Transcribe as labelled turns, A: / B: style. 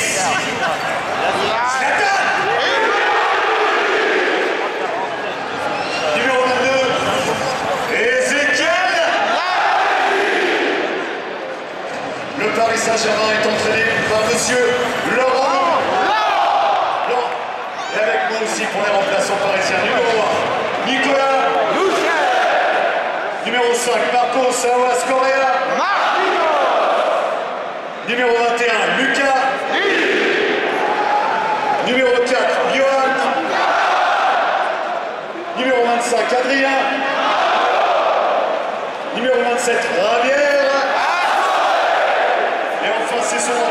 A: Numéro 22, Ézéchiel. Le Paris Saint-Germain est entraîné par monsieur Laurent. Et avec moi aussi pour les remplaçants parisiens. Numéro 1, Nicolas. Numéro 5, Marco Sawas Correa. Numéro 21, Lucas. Numéro 4, Johan. Numéro 25, Adrien. Numéro 27, Javier. Et enfin, c'est son